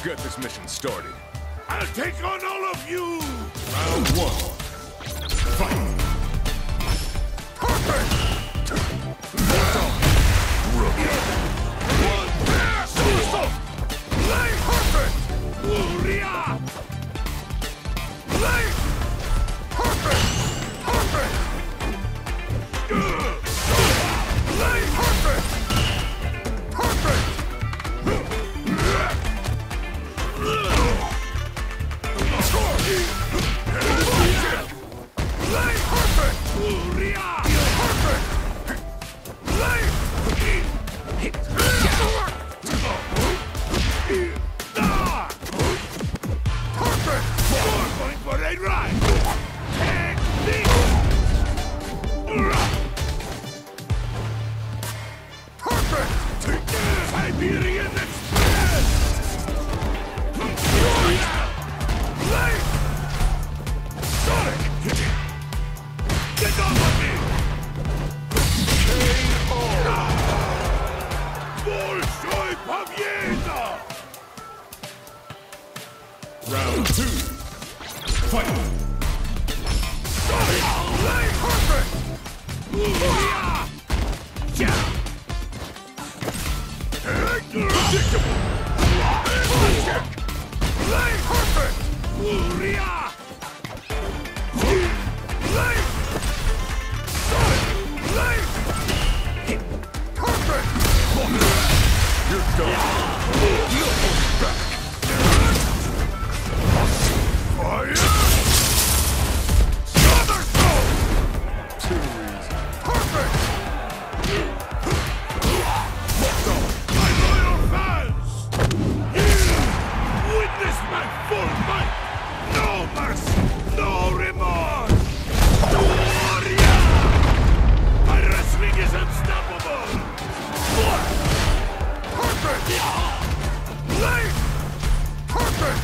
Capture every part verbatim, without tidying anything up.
get this mission started. I'll take on all of you! Round one. Fight! Perfect! Rookie. One pass! Play perfect! Uria! Play perfect! Perfect! Play perfect! Perfect! Play perfect! Uria! Perfect! Play! Perfect! You're going for a ride! Take this! Perfect! Siberian Express! Play! Sonic! Get off of me! K O! Bolshoi Pavyeda! Round two. Fight! Sonic! Play perfect! Uria! Yeah! Predictable! Play perfect! Uria! Play! Sonic! Play! Perfect! You're done. Back! Fire! Somersault! Too easy. Perfect! My loyal fans! Witness my full might! No mercy! No remorse! Warrior! My wrestling is unstoppable! Perfect! Play! Perfect!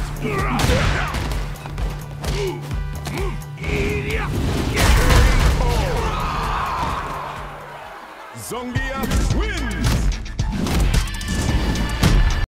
Zongia wins!